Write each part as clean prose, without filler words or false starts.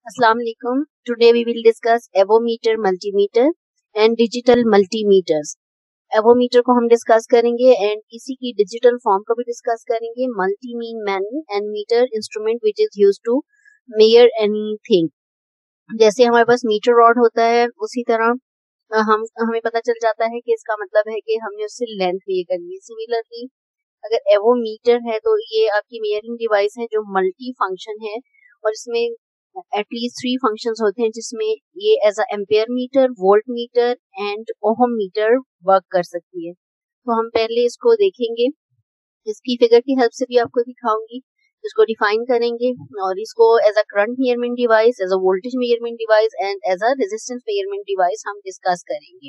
Assalamu alaikum. Today we will discuss avometer, multimeter and digital multimeters. Avometer को हम discuss करेंगे and इसी की डिजिटल फॉर्म को भी डिस्कस करेंगे. Multi mean many and meter instrument which is used to measure anything. जैसे हमारे पास मीटर रॉड होता है उसी तरह हमें पता चल जाता है कि इसका मतलब है कि हमने उससे लेंथ मेजर करनी है. सिमिलरली अगर एवोमीटर है तो ये आपकी मेजरिंग डिवाइस है जो मल्टी फंक्शन है और इसमें एटलीस्ट 3 फंक्शंस होते हैं जिसमें ये as a ampere meter, volt meter and ohm meter work कर सकती है. तो हम पहले इसको देखेंगे, इसकी फिगर की हेल्प से भी आपको दिखाऊंगी. इसको डिफाइन करेंगे और इसको as a current measurement device, as a voltage measurement device and as a resistance measurement device हम डिस्कस करेंगे.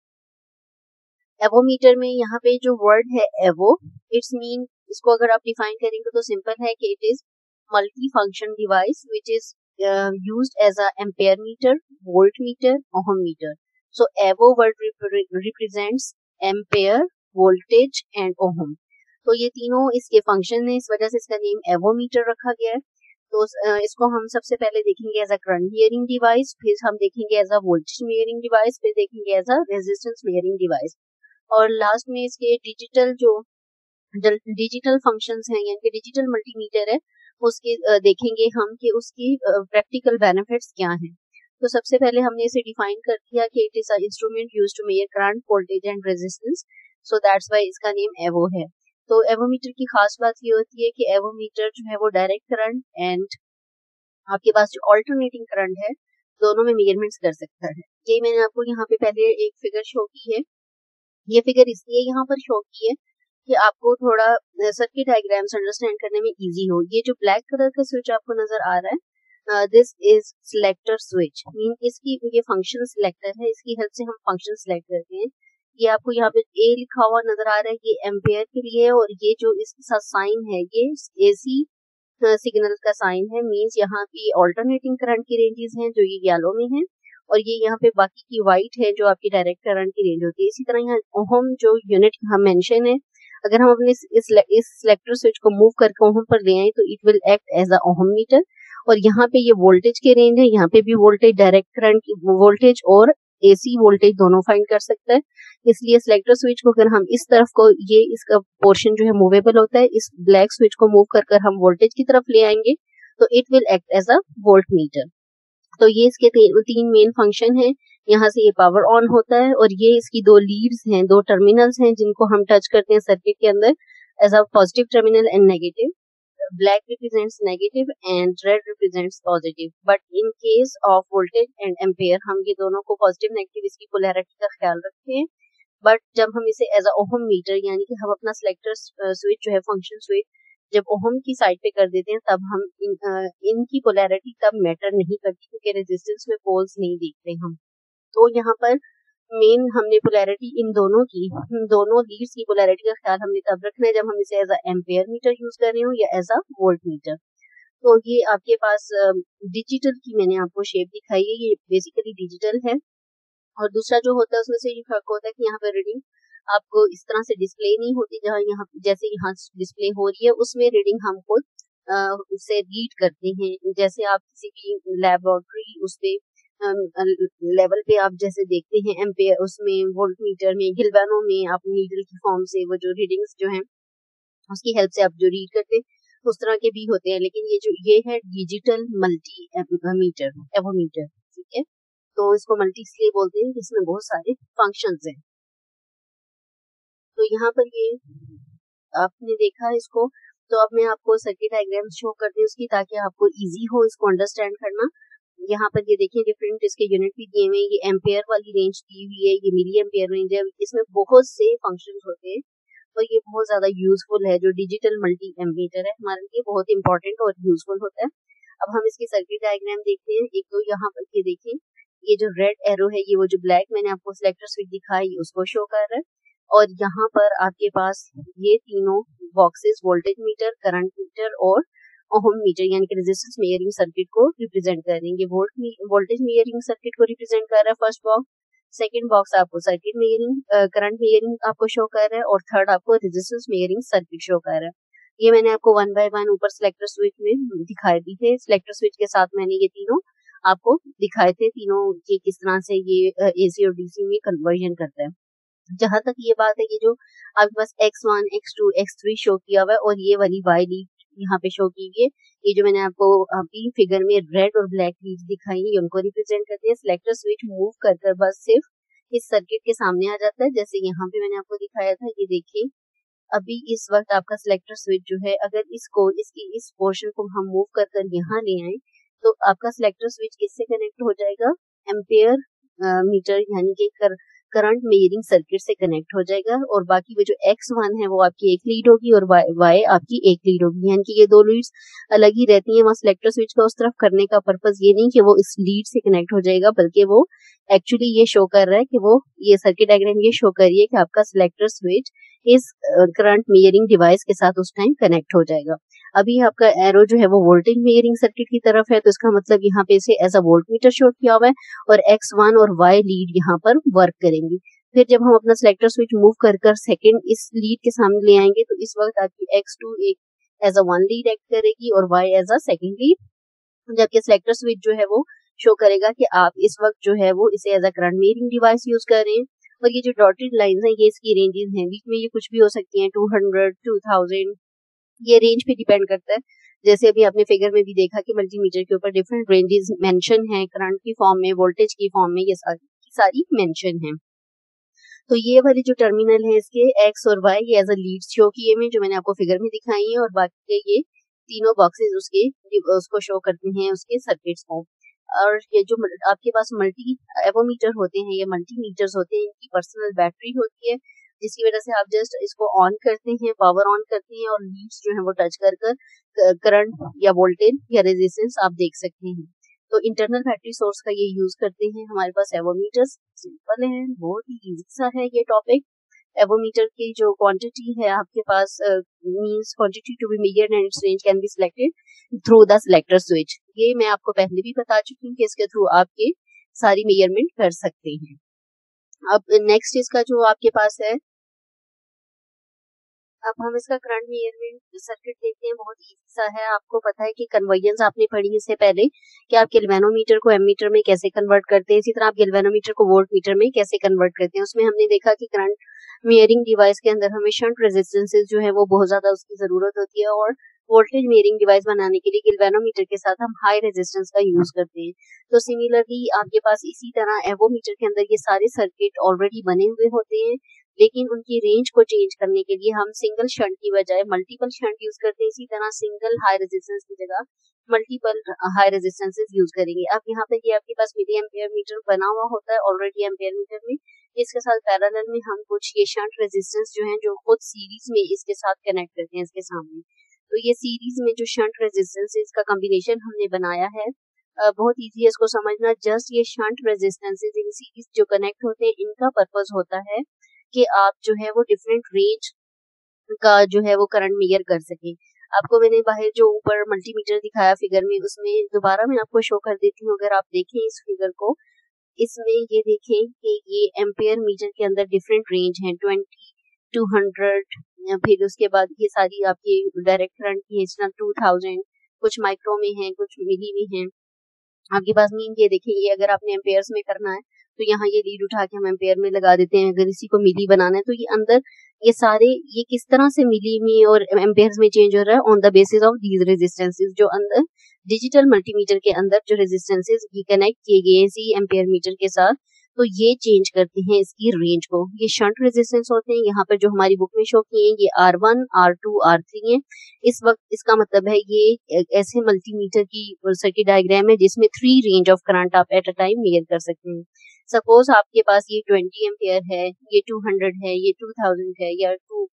एवोमीटर में यहाँ पे जो वर्ड है एवो, इट्स मीन, इसको अगर आप डिफाइन करेंगे तो सिंपल है कि it is multi function device which is used as a ampere meter, voltmeter, ohm meter. So evo word represents ampere, voltage and ohm. तो ये तीनों इसके फंक्शन है, इस वजह से इसका नेम एवोमीटर रखा गया है. तो इसको हम सबसे पहले देखेंगे as a current measuring device, फिर हम देखेंगे as a voltage measuring device, फिर देखेंगे as a resistance measuring device और लास्ट में इसके डिजिटल फंक्शंस हैं यानी कि डिजिटल मल्टीमीटर है उसके देखेंगे हम कि उसकी प्रैक्टिकल बेनिफिट्स क्या हैं. तो सबसे पहले हमने इसे डिफाइन कर दिया कि it is a instrument used to measure current, voltage and resistance. So that's why इसका नेम एवो है. तो एवोमीटर की खास बात ये होती है कि एवोमीटर जो है वो डायरेक्ट करंट एंड आपके पास जो ऑल्टरनेटिंग करंट है दोनों में मेजरमेंट्स कर सकता है. ये मैंने आपको यहाँ पे पहले एक फिगर शो की है. ये फिगर इसलिए यहाँ पर शो की है कि आपको थोड़ा सर्किट डायग्राम्स अंडरस्टैंड करने में इजी हो. ये जो ब्लैक कलर का स्विच आपको नजर आ रहा है, this is selector switch. Mean इसकी ये फंक्शन सिलेक्टर है, इसकी हेल्प से हम फंक्शन सिलेक्ट करते हैं. ये आपको यहाँ पे ए लिखा हुआ नजर आ रहा है, ये एम्पेयर के लिए है और ये जो इसके साथ साइन है ये एसी सिग्नल का साइन है. मीन्स यहाँ पे ऑल्टरनेटिंग करंट की रेंजेस हैं जो ये येलो में है और ये यहाँ पे बाकी की व्हाइट है जो आपकी डायरेक्ट करंट की रेंज होती है. इसी तरह यहाँ ओहम जो यूनिट यहाँ मेंशन है, अगर हम अपने इस सिलेक्टर स्विच को मूव करके ओहम पर ले आए तो it will act as a ohm meter. और यहाँ पे ये वोल्टेज के रेंज है, यहाँ पे भी वोल्टेज डायरेक्ट करंट की वोल्टेज और एसी वोल्टेज दोनों फाइंड कर सकता है. इसलिए सिलेक्टर स्विच को अगर हम इस तरफ को, ये इसका पोर्शन जो है मूवेबल होता है, इस ब्लैक स्विच को मूव कर हम वोल्टेज की तरफ ले आएंगे तो it will act as a volt meter. तो ये इसके तीन मेन फंक्शन है. यहाँ से ये पावर ऑन होता है और ये इसकी दो लीड्स हैं, दो टर्मिनल्स हैं जिनको हम टच करते हैं सर्किट के अंदर as a positive terminal and negative. Black represents negative and red represents positive. But in case of voltage and ampere हम ये दोनों को पॉजिटिव नेगेटिव इसकी पोलैरिटी का ख्याल रखते हैं. बट जब हम इसे एज अ ओहम मीटर यानी कि हम अपना सिलेक्टर स्विच जो है फंक्शन स्विच जब ओहम की साइड पे कर देते हैं तब हम इनकी पोलैरिटी तब मैटर नहीं करती क्योंकि रेजिस्टेंस में पोल्स नहीं देखते हम. तो यहाँ पर मेन हमने पोलैरिटी इन दोनों लीड्स की पोलैरिटी का ख्याल हमने तब रखना है जब हम इसे as a ampere meter use कर रहे हो या एज अ वोल्ट मीटर. तो ये आपके पास डिजिटल की मैंने आपको शेप दिखाई है, ये बेसिकली डिजिटल है. और दूसरा जो होता है उसमें से ये फर्क होता है कि यहाँ पर रीडिंग आपको इस तरह से डिस्प्ले नहीं होती जहाँ यहाँ जैसे यहाँ डिस्प्ले हो रही है, उसमें रीडिंग हम खुद उससे रीड करते हैं. जैसे आप किसी भी लैबोरेटरी उस पे लेवल पे आप जैसे देखते हैं एम्पेयर उसमें वोल्ट मीटर में गिलवानो में आप नीडल की फॉर्म से वो जो रीडिंग्स जो हैं उसकी हेल्प से आप जो रीड करते हैं उस तरह के भी होते हैं. लेकिन ये है डिजिटल मल्टी मीटर एवोमीटर. ठीक है, तो इसको मल्टी इसलिए बोलते हैं जिसमें बहुत सारे फंक्शंस हैं. तो यहाँ पर ये आपने देखा इसको, तो अब मैं आपको सर्किट डायग्राम शो करती हूँ उसकी ताकि आपको इजी हो इसको अंडरस्टैंड करना. यहाँ पर ये देखिए डिफरेंट इसके यूनिट भी दिए हुए हैं. ये एम्पेयर वाली रेंज दी हुई है, ये मिली एम्पेयर रेंज है. इसमें बहुत से फंक्शंस होते हैं और ये बहुत ज्यादा यूजफुल है. जो डिजिटल मल्टी एमीटर है हमारे लिए बहुत इंपॉर्टेंट और यूजफुल होता है. अब हम इसकी सर्किट डायग्राम देखते हैं. एक तो यहाँ पर ये देखिए, ये जो रेड एरो है ये वो जो ब्लैक मैंने आपको सिलेक्टर स्विच दिखाई उसको शो कर रहा है. और यहाँ पर आपके पास ये तीनों boxes voltage meter, current meter और ओहम मीटर यानी कि रेजिस्टेंस मेजरिंग सर्किट को रिप्रेजेंट कर रहे हैं. ये वोल्टेज मेजरिंग सर्किट को रिप्रेजेंट कर रहा है फर्स्ट बॉक्स. सेकंड बॉक्स आपको सर्किट मेजरिंग करंट मेजरिंग आपको शो कर रहा है और थर्ड आपको रेजिस्टेंस मेजरिंग सर्किट शो कर रहा है. ये मैंने आपको वन बाय वन ऊपर सिलेक्टर स्विच में दिखाई दी थे. सिलेक्टर स्विच के साथ मैंने ये तीनों आपको दिखाए थे तीनों कि किस तरह से ये एसी और डीसी में कन्वर्जन करता है। जहां तक ये बात है कि जो आपके पास X1, X2, X3 शो किया हुआ है और ये वाली Y लीड यहाँ पे शो की गई है, ये जो मैंने आपको अभी फिगर में रेड और ब्लैक लीड दिखाई है, ये उनको रिप्रेजेंट करते हैं। सिलेक्टर स्विच मूव कर कर बस सिर्फ इस सर्किट के सामने आ जाता है, जैसे यहाँ पे मैंने आपको दिखाया था। ये देखिए अभी इस वक्त आपका सिलेक्टर स्विच जो है, अगर इसकी इस पोर्शन को हम मूव कर कर यहाँ ले आए तो आपका सिलेक्टर स्विच किससे कनेक्ट हो जाएगा, एम्पेयर मीटर यानी कि करंट मेजरिंग सर्किट से कनेक्ट हो जाएगा। और बाकी वो जो X1 है वो आपकी एक लीड होगी और Y आपकी एक लीड होगी, यानी कि ये दो लीड्स अलग ही रहती हैं। वहाँ सिलेक्टर स्विच का उस तरफ करने का पर्पस ये नहीं कि वो इस लीड से कनेक्ट हो जाएगा, बल्कि वो एक्चुअली ये शो कर रहा है कि वो ये सर्किट डायग्राम ये शो कर रही है कि आपका सिलेक्टर स्विच इस करंट मेजरिंग डिवाइस के साथ उस टाइम कनेक्ट हो जाएगा। अभी आपका एरो जो है वो वोल्टेज मेजरिंग सर्किट की तरफ है, तो इसका मतलब यहाँ पे इसे as a volt meter show किया हुआ है और X1 और Y लीड यहाँ पर वर्क करेंगी। फिर जब हम अपना सिलेक्टर स्विच मूव कर कर सेकेंड इस लीड के सामने ले आएंगे तो इस वक्त आपकी X2 एक as a one lead act करेगी और Y as a second lead, जबकि सिलेक्टर स्विच जो है वो शो करेगा कि आप इस वक्त जो है वो इसे as a current measuring device use कर रहे हैं। और ये जो डॉटेड लाइंस हैं ये इसकी रेंजेस हैं, बीच में ये कुछ भी हो सकती हैं, 200, 2000, ये रेंज पे डिपेंड करता है। जैसे अभी आपने फिगर में भी देखा कि मल्टीमीटर के ऊपर डिफरेंट रेंजेस मेंशन है, करंट की फॉर्म में, वोल्टेज की फॉर्म में, ये सारी मेंशन है। तो ये वाली जो टर्मिनल है इसके X और Y ये एज अ लीड्स शो किए हुए जो मैंने आपको फिगर में दिखाई है, और बाकी के ये तीनों बॉक्सेस उसको शो करते हैं उसके सर्किट्स को। और ये जो आपके पास मल्टी एवोमीटर होते हैं, ये मल्टीमीटर्स होते हैं, इनकी पर्सनल बैटरी होती है, जिसकी वजह से आप जस्ट इसको ऑन करते हैं, पावर ऑन करते हैं और लीड्स जो है वो टच कर कर करंट या वोल्टेज या रेजिस्टेंस आप देख सकते हैं। तो इंटरनल बैटरी सोर्स का ये यूज करते हैं। हमारे पास एवोमीटर्स सिंपल है, बहुत ही इजी सा है ये टॉपिक। एवोमीटर की जो क्वांटिटी है आपके पास means quantity to be measured and its range can be selected through the selector switch. ये मैं आपको पहले भी बता चुकी हूँ कि इसके थ्रू आपके सारी मेजरमेंट कर सकते हैं। अब नेक्स्ट इसका जो आपके पास है, अब हम इसका करंट मेजरमेंट सर्किट देखते हैं, बहुत इजी सा है। आपको पता है कि कन्वर्जेंस आपने पढ़ी इससे पहले कि आप गैल्वेनोमीटर को एमीटर में कैसे कन्वर्ट करते हैं, इसी तरह आप गैल्वेनोमीटर को वोल्ट मीटर में कैसे कन्वर्ट करते हैं। उसमें हमने देखा कि करंट मेजरिंग डिवाइस के अंदर हमें शंट रेजिस्टेंसेस जो है वो बहुत ज्यादा उसकी जरूरत होती है, और वोल्टेज मेजरिंग डिवाइस बनाने के लिए गैल्वेनोमीटर के साथ हम हाई रेजिस्टेंस का यूज करते हैं। तो सिमिलरली आपके पास इसी तरह एवोमीटर के अंदर ये सारे सर्किट ऑलरेडी बने हुए होते हैं, लेकिन उनकी रेंज को चेंज करने के लिए हम सिंगल शंट की बजाय मल्टीपल शंट यूज करते हैं। इसी तरह सिंगल हाई रेजिस्टेंस की जगह मल्टीपल हाई रेजिस्टेंसेस यूज करेंगे। अब यहाँ पे ये आपके पास मिली एम्पेयर मीटर बना हुआ होता है ऑलरेडी एम्पेयर मीटर में, इसके साथ पैरेलल में हम कुछ ये शंट रेजिस्टेंस जो है जो खुद सीरीज में इसके साथ कनेक्ट करते हैं इसके सामने। तो ये सीरीज में जो शंट रेजिस्टेंसेस का कॉम्बिनेशन हमने बनाया है, बहुत इजी है इसको समझना। जस्ट ये शंट रेजिस्टेंसेस इन सीरीज जो कनेक्ट होते हैं, इनका पर्पस होता है कि आप जो है वो डिफरेंट रेंज का जो है वो करंट मेजर कर सके। आपको मैंने बाहर जो ऊपर मल्टीमीटर दिखाया फिगर में, उसमें दोबारा मैं आपको शो कर देती हूँ। अगर आप देखें इस फिगर को, इसमें ये देखें कि ये एम्पेयर मीटर के अंदर डिफरेंट रेंज है, 20, 200, फिर उसके बाद ये सारी आपकी डायरेक्ट करंट की है 2000, कुछ माइक्रो में है, कुछ मिली में है आपके पास। मीन ये देखिए, ये अगर आपने एम्पेयर्स में करना है तो यहाँ ये लीड उठा के हम एम्पेयर में लगा देते हैं। अगर इसी को मिली बनाना है तो ये अंदर ये सारे ये किस तरह से मिली में और एम्पेयर्स में चेंज हो रहा है on the basis of these resistances. जो अंदर डिजिटल मल्टीमीटर के अंदर जो रेजिस्टेंसेस ये कनेक्ट किए गए हैं इसी एम्पेयर मीटर के साथ, तो ये चेंज करते हैं इसकी रेंज को। ये शंट रेजिस्टेंस होते हैं, यहाँ पर जो हमारी बुक में शो किए हैं ये R1, R2, R3 है। इस वक्त इसका मतलब है ये ऐसे मल्टीमीटर की सर्किट डायग्राम है जिसमें 3 रेंज ऑफ करंट आप एट अ टाइम मेजर कर सकते हैं। सपोज आपके पास ये 20 एम्पियर है, ये 200 है, ये 2000 है, या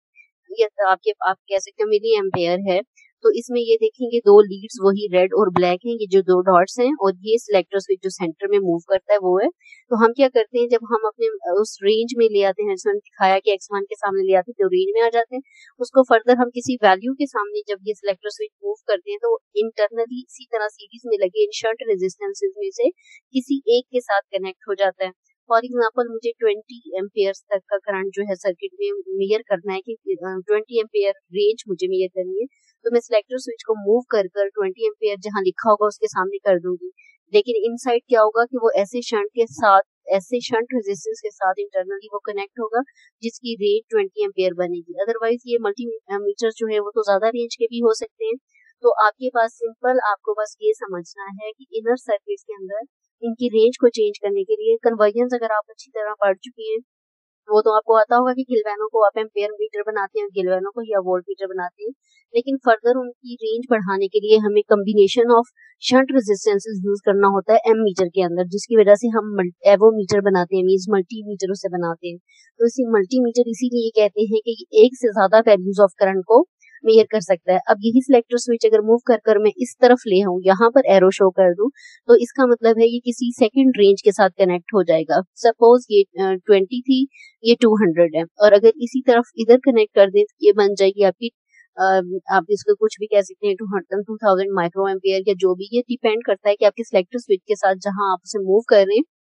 आप कह सकते हो मिली एम्पेयर है। तो इसमें ये देखेंगे दो लीड्स वही रेड और ब्लैक हैं, ये जो दो डॉट्स हैं, और ये सिलेक्टर स्विच जो सेंटर में मूव करता है वो है। तो हम क्या करते हैं, जब हम अपने उस रेंज में ले आते हैं, जैसे मैंने दिखाया कि X1 के सामने ले आते हैं तो रेंज में आ जाते हैं। उसको फर्दर हम किसी वैल्यू के सामने जब ये सिलेक्टर स्विच मूव करते हैं तो इंटरनली इसी तरह सीरीज में लगे इन शंट रेजिस्टेंसेज में से किसी एक के साथ कनेक्ट हो जाता है। फॉर एग्जाम्पल मुझे 20 एम्पेयर्स तक का करंट जो है सर्किट में मेजर करना है कि 20 एम्पेयर रेंज मुझे मेजर करनी है, तो मैं सिलेक्टर स्विच को मूव कर कर 20 एम्पेयर जहां लिखा होगा उसके सामने कर दूंगी। लेकिन इनसाइड क्या होगा कि वो ऐसे शंट रेजिस्टेंस के साथ इंटरनली वो कनेक्ट होगा जिसकी रेंज 20 एम्पेयर बनेगी। अदरवाइज ये मल्टीमीटर जो है वो तो ज्यादा रेंज के भी हो सकते हैं। तो आपके पास सिंपल आपको बस ये समझना है कि इनर सर्किट्स के अंदर इनकी रेंज को चेंज करने के लिए कन्वर्जन अगर आप अच्छी तरह पढ़ चुकी हैं वो तो आपको आता होगा कि गिलवानो को आप एम्पेयर मीटर बनाते हैं, गिलवानो को या वोल्ट मीटर बनाते हैं, लेकिन फर्दर उनकी रेंज बढ़ाने के लिए हमें combination of shunt resistances use करना होता है एम मीटर के अंदर, जिसकी वजह से हम एवो मीटर बनाते हैं, मींस मल्टी मीटर उसे बनाते हैं। तो इसी मल्टी मीटर इसीलिए कहते हैं कि एक से ज्यादा वैल्यूज ऑफ करंट को मेजर कर सकता है। अब यही सिलेक्टर स्विच अगर मूव कर कर मैं इस तरफ ले आऊं, यहाँ पर एरो शो कर दूं, तो इसका मतलब है ये किसी सेकंड रेंज के साथ कनेक्ट हो जाएगा। सपोज ये 20 थी, ये 200 है, और अगर इसी तरफ इधर कनेक्ट कर दें तो ये बन जाएगी आपकी आप इसको कुछ भी कह सकते हैं 2000 माइक्रो एम्पियर या जो भी, ये डिपेंड करता है कि आपके सिलेक्टर स्विच के साथ जहां आप उसे मूव कर रहे हैं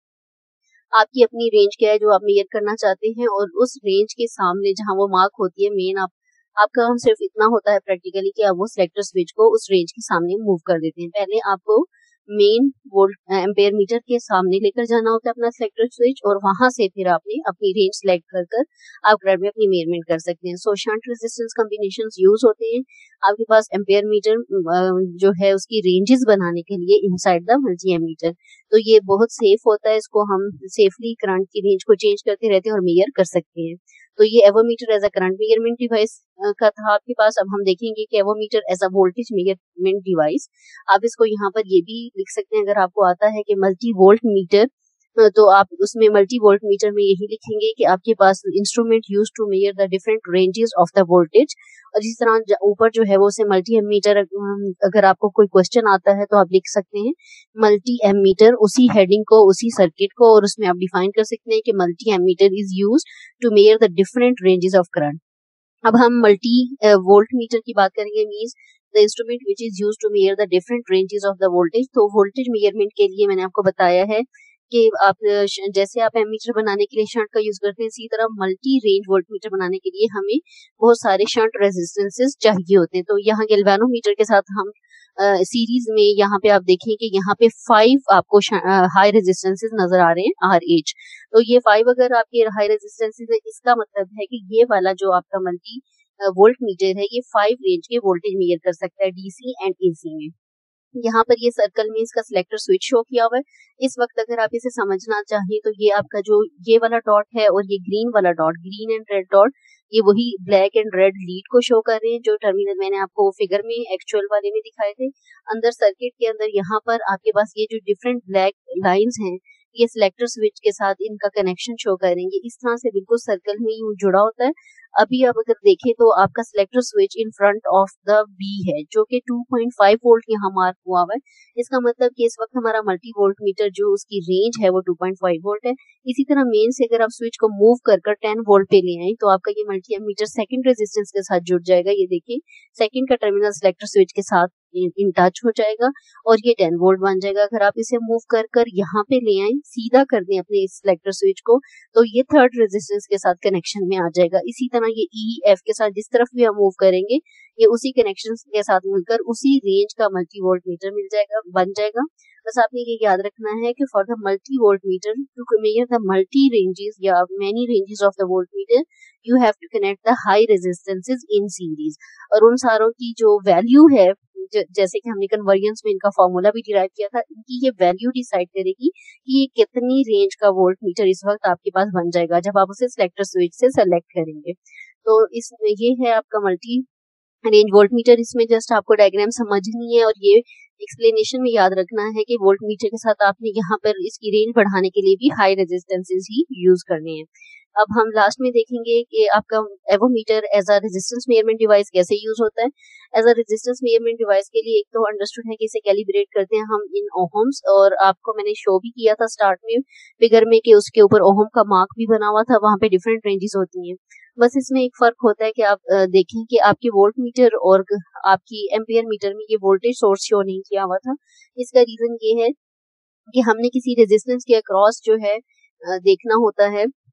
आपकी अपनी रेंज क्या है जो आप मेजर करना चाहते हैं, और उस रेंज के सामने जहां वो मार्क होती है मेन आपका काम सिर्फ इतना होता है प्रैक्टिकली कि आप वो सिलेक्टर स्विच को उस रेंज के सामने मूव कर देते हैं। पहले आपको मेन वोल्ट एम्पेयर मीटर के सामने लेकर जाना होता है अपना सिलेक्टर स्विच, और वहां से फिर आपने अपनी रेंज सेलेक्ट कर कर आप ग्राफ में अपनी मेजरमेंट कर सकते हैं। So shunt resistance combinations use होते हैं आपके पास एम्पेयर मीटर जो है उसकी रेंजेस बनाने के लिए इनसाइड द मल्टी एमीटर। तो ये बहुत सेफ होता है, इसको हम सेफली करंट की रेंज को चेंज करते रहते हैं और मेजर कर सकते हैं। तो ये avometer as a current measurement device का था आपके पास। अब हम देखेंगे कि avometer as a voltage measurement device. आप इसको यहाँ पर ये भी लिख सकते हैं अगर आपको आता है कि मल्टी वोल्ट मीटर, तो आप उसमें मल्टी वोल्ट मीटर में यही लिखेंगे कि आपके पास instrument use to measure the different ranges of the voltage. और इस तरह ऊपर जो है वो उसे मल्टी एमीटर, अगर आपको कोई क्वेश्चन आता है तो आप लिख सकते हैं मल्टी एमीटर, उसी हेडिंग को उसी सर्किट को, और उसमें आप डिफाइन कर सकते हैं कि multi ammeter is use to measure the different ranges of current. अब हम मल्टी वोल्ट मीटर की बात करेंगे, means the instrument which is use to measure the different ranges of the voltage. तो वोल्टेज मेजरमेंट के लिए मैंने आपको बताया है कि आप जैसे आप एमीटर बनाने के लिए शंट का यूज करते हैं, इसी तरह मल्टी रेंज वोल्ट मीटर बनाने के लिए हमें बहुत सारे शंट रेजिस्टेंसेस चाहिए होते हैं। तो यहाँ गैल्वेनोमीटर के साथ हम सीरीज में यहाँ पे आप देखें कि यहाँ पे 5 आपको हाई रेजिस्टेंसेस नजर आ रहे हैं RH। तो ये 5 अगर आपके हाई रेजिस्टेंसेस है, इसका मतलब है कि ये वाला जो आपका मल्टी वोल्ट मीटर है ये 5 रेंज के वोल्टेज मेजर कर सकता है DC एंड AC में। यहाँ पर ये सर्कल में इसका सिलेक्टर स्विच शो किया हुआ है। इस वक्त अगर आप इसे समझना चाहें तो ये आपका जो ये वाला डॉट है और ये ग्रीन वाला dot, green and red dot, ये वही ब्लैक एंड रेड लीड को शो कर रहे हैं जो टर्मिनल मैंने आपको फिगर में एक्चुअल वाले में दिखाए थे। अंदर सर्किट के अंदर यहाँ पर आपके पास ये जो डिफरेंट ब्लैक लाइंस हैं ये सिलेक्टर स्विच के साथ इनका कनेक्शन शो करेंगे। इस तरह से बिल्कुल सर्कल में यूं जुड़ा होता है। अभी आप अगर देखें तो आपका selector switch in front of the B है जो कि 2.5 वोल्ट यहाँ मार्क हुआ हुआ है। इसका मतलब कि इस वक्त हमारा मल्टी वोल्ट मीटर जो उसकी रेंज है वो 2.5 वोल्ट है। इसी तरह मेन से अगर आप स्विच को मूव कर कर 10 वोल्ट पे ले आए तो आपका ये मल्टी एमीटर सेकंड रेजिस्टेंस के साथ जुड़ जाएगा। ये देखिए सेकंड का टर्मिनल सिलेक्टर स्विच के साथ इन टच हो जाएगा और ये 10 वोल्ट बन जाएगा। अगर आप इसे मूव कर कर यहाँ पे ले आए, सीधा कर दें अपने इस सिलेक्टर स्विच को, तो ये थर्ड रेजिस्टेंस के साथ कनेक्शन में आ जाएगा। इसी तरह ये EF के साथ जिस तरफ भी हम मूव करेंगे ये उसी कनेक्शन के साथ मिलकर उसी रेंज का मल्टी वोल्ट मीटर मिल जाएगा, बन जाएगा। बस आपने ये याद रखना है कि for the multi volt meter to measure the multi ranges या many ranges of the volt meter you have to connect the high resistances in series. और उन सारों की जो वैल्यू है जैसे कि हमने कन्वर्जेंस में इनका फॉर्मूला भी डिराइव किया था, इनकी ये वैल्यू डिसाइड करेगी कि ये कितनी रेंज का वोल्ट मीटर इस वक्त आपके पास बन जाएगा जब आप उसे सिलेक्टर स्विच से सेलेक्ट करेंगे। तो इसमें ये है आपका मल्टी रेंज वोल्ट मीटर। इसमें जस्ट आपको डायग्राम समझनी है और ये एक्सप्लेनेशन में याद रखना है कि वोल्ट मीटर के साथ आपने यहाँ पर इसकी रेंज बढ़ाने के लिए भी हाई रेजिस्टेंसेस ही यूज करने हैं। अब हम लास्ट में देखेंगे कि आपका avometer as a resistance measurement device कैसे यूज होता है। As a resistance measurement device के लिए एक तो अंडरस्टूड है कि इसे कैलिब्रेट करते हैं हम इन ओहम्स, और आपको मैंने शो भी किया था स्टार्ट में फिगर में कि उसके ऊपर ओहम का मार्क भी बना हुआ था, वहां पे डिफरेंट रेंजेस होती हैं। बस इसमें एक फर्क होता है कि आप देखें कि आपकी वोल्ट मीटर और आपकी एम्पियर मीटर में ये वोल्टेज सोर्स शो नहीं किया हुआ था। इसका रीजन ये है कि हमने किसी रेजिस्टेंस के अक्रॉस जो है देखना होता है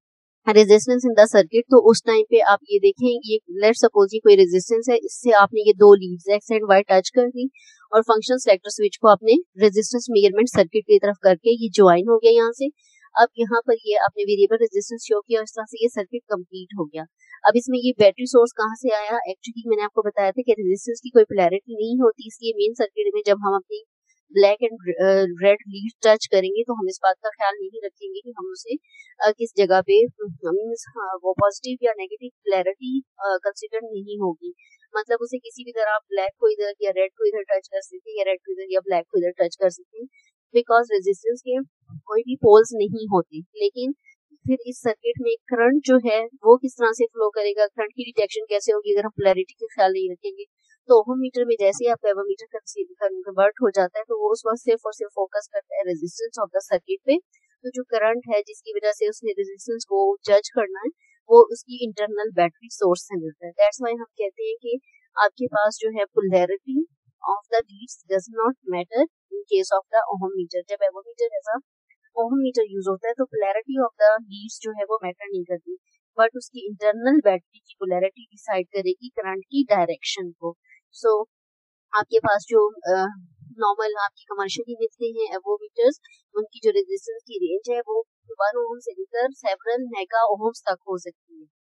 रेजिस्टेंस इन द सर्किट, तो उस टाइम पे आप ये देखें, ये लेट सपोज ये कोई रेजिस्टेंस है, इससे आपने ये दो leads X and Y touch कर दी और फंक्शन सेलेक्टर स्विच को आपने रेजिस्टेंस मेजरमेंट सर्किट की तरफ करके ये ज्वाइन हो गया यहाँ से। अब यहाँ पर ये आपने वेरिएबल रेजिस्टेंस शो किया और इस तरह से ये सर्किट कंप्लीट हो गया। अब इसमें ये बैटरी सोर्स कहाँ से आया? एक्चुअली मैंने आपको बताया था कि रेजिस्टेंस की कोई पोलैरिटी नहीं होती, इसलिए मेन सर्किट में जब हम अपनी black and red lead touch करेंगे तो हम इस बात का ख्याल नहीं रखेंगे कि हम उसे किस जगह पे मीन्स वो पॉजिटिव या नेगेटिव पोलैरिटी कंसिडर नहीं होगी। मतलब उसे किसी भी तरह आप ब्लैक को इधर या रेड को इधर टच कर सकते हैं या रेड को इधर या ब्लैक को इधर टच कर सकते हैं, बिकॉज रेजिस्टेंस के कोई भी पोल्स नहीं होते। लेकिन फिर इस सर्किट में करंट जो है वो किस तरह से फ्लो करेगा, करंट की डिटेक्शन कैसे होगी अगर हम पोलैरिटी का ख्याल नहीं रखेंगे। तो ओहम मीटर में जैसे ही आपका एवोमीटर कन्वर्ट हो जाता है तो वो उस वक्त सिर्फ और सिर्फ फोकस करता है रेजिस्टेंस ऑफ द सर्किट पे। तो जो करंट है जिसकी वजह से उसने रेजिस्टेंस को जज करना है वो उसकी इंटरनल बैटरी सोर्स से मिलता है। दैट्स व्हाई हम कहते हैं कि आपके पास जो है polarity of the leads does not matter in case of the ohm meter. जब एवोमीटर ऐसा ओहम मीटर यूज होता है तो पोलैरिटी ऑफ द लीड्स जो है वो मैटर नहीं करती, बट उसकी इंटरनल बैटरी की पोलैरिटी डिसाइड करेगी करंट की डायरेक्शन को। सो आपके पास जो नॉर्मल आपकी कमर्शियली मिलते हैं एवोमीटर्स, उनकी जो रेजिस्टेंस की रेंज है वो 1 ओम से लेकर सेवरल मेगा ओम्स तक हो सकती है।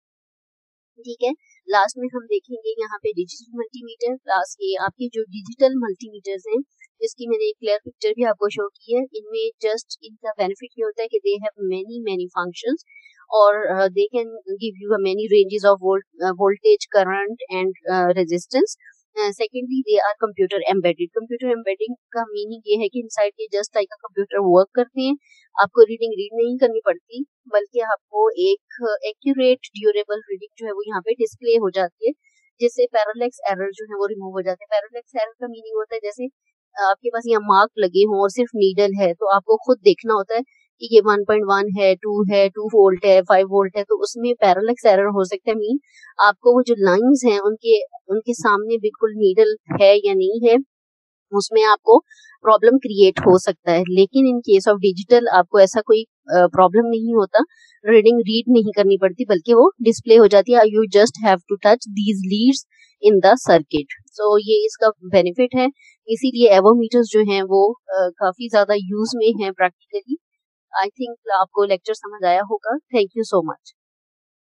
ठीक है, लास्ट में हम देखेंगे यहाँ पे डिजिटल मल्टीमीटर। लास्ट ये आपके जो डिजिटल मल्टीमीटर्स हैं, इसकी मैंने एक क्लियर पिक्चर भी आपको शो की है। इनमें जस्ट इनका बेनिफिट ये होता है कि दे हैव मेनी फंक्शंस और they can give you many ranges of voltage, current and resistance. Secondly they are computer embedded. Computer embedding का मीनिंग ये है कि इनसाइड ये just like a computer work करते हैं। आपको रीडिंग रीड नहीं करनी पड़ती, बल्कि आपको एक एक्यूरेट ड्यूरेबल रीडिंग जो है वो यहाँ पे डिस्प्ले हो जाती है, जिससे पैरालैक्स एरर जो है वो रिमूव हो जाते हैं। पैरालैक्स एरर का मीनिंग होता है जैसे आपके पास यहाँ मार्क लगे हों और सिर्फ नीडल है, तो आपको खुद देखना होता है कि ये 1.1 है, 2 है, 2 वोल्ट है, 5 वोल्ट है, तो उसमें पैरालैक्स एरर हो सकता है। मीन आपको वो जो लाइंस हैं उनके उनके सामने बिल्कुल नीडल है या नहीं है, उसमें आपको प्रॉब्लम क्रिएट हो सकता है। लेकिन इन केस ऑफ डिजिटल आपको ऐसा कोई प्रॉब्लम नहीं होता, रीडिंग रीड नहीं करनी पड़ती, बल्कि वो डिस्प्ले हो जाती है। You just have to touch these leads in the circuit. So ये इसका बेनिफिट है, इसीलिए एवोमीटर्स जो हैं वो काफी ज्यादा यूज में हैं प्रैक्टिकली। आई थिंक आपको लेक्चर समझ आया होगा। Thank you so much.